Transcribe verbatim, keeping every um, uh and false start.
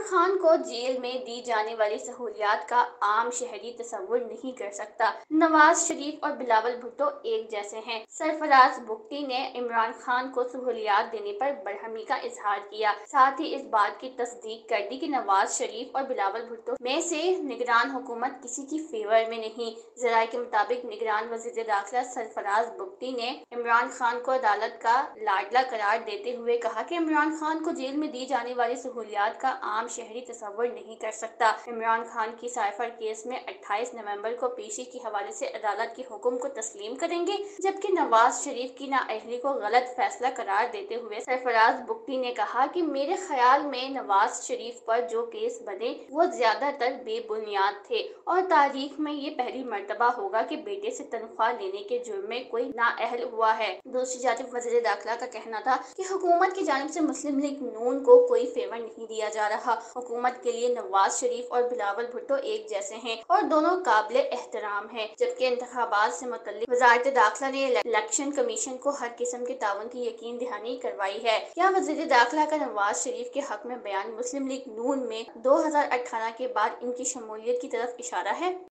خان کو جیل میں دی جانے والی سہولیات کا عام شہری تصور نہیں کر سکتا۔ نواز شریف اور بلاول بھٹو ایک جیسے ہیں۔ سرفراز بگٹی نے عمران خان کو سہولیات دینے پر برہمی کا اظہار کیا، ساتھ ہی اس بات کی تصدیق کر دی کہ نواز شریف اور بلاول بھٹو میں سے نگران حکومت کسی کی فیور میں نہیں۔ ذرائع کے مطابق نگران وزیر داخلہ سرفراز بگٹی نے عمران خان کو عدالت کا لاڈلا قرار دیتے ہوئے کہا کہ عمران خان کو جیل میں دی جانے والی سہولیات کا عام شہری تصور نہیں کر سکتا۔ عمران خان کی سائفر کیس میں اٹھائیس نومبر کو پیشی کے حوالے سے عدالت کے حکم کو تسلیم کریں گے، جبکہ نواز شریف کی نااہلی کو غلط فیصلہ قرار دیتے ہوئے سرفراز بگٹی نے کہا کہ میرے خیال میں نواز شریف پر جو کیس بنے وہ زیادہ تر بے بنیاد تھے اور تاریخ میں یہ پہلی مرتبہ ہوگا کہ بیٹے سے تنخواہ لینے کے جرم میں کوئی نااہل ہوا ہے۔ دوسری جانب وزیر داخلہ کا کہنا تھا کہ حکومت کی جانب سے مسلم لیگ نون کو کوئی فیور نہیں دیا جا رہا۔ حکومت کے لیے نواز شریف اور بلاول بھٹو ایک جیسے ہیں اور دونوں قابل احترام ہیں، جبکہ انتخابات سے متعلق وزارت داخلہ نے الیکشن کمیشن کو ہر قسم کے تعاون کی یقین دہانی کروائی ہے۔ کیا وزیر داخلہ کا نواز شریف کے حق میں بیان مسلم لیگ نون میں دو ہزار اٹھارہ کے بعد ان کی شمولیت کی طرف اشارہ ہے؟